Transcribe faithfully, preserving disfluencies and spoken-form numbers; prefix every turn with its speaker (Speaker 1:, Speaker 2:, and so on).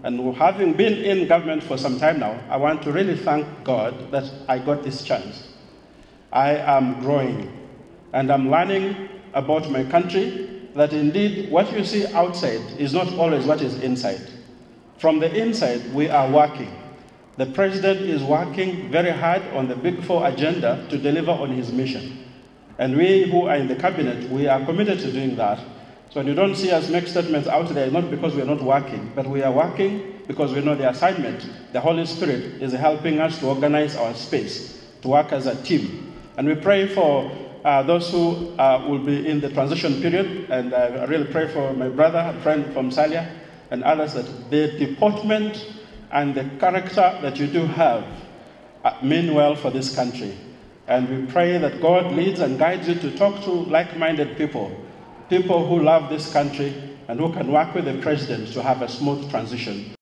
Speaker 1: And having been in government for some time now, I want to really thank God that I got this chance. I am growing, and I'm learning about my country, that indeed what you see outside is not always what is inside. From the inside, we are working. The president is working very hard on the Big Four agenda to deliver on his mission. And we who are in the cabinet, we are committed to doing that. So when you don't see us make statements out there, it's not because we are not working, but we are working because we know the assignment. The Holy Spirit is helping us to organize our space, to work as a team. And we pray for uh, those who uh, will be in the transition period, and I really pray for my brother, a friend from Salia, and others, that the deportment and the character that you do have uh, mean well for this country. And we pray that God leads and guides you to talk to like-minded people, people who love this country and who can work with the president to have a smooth transition.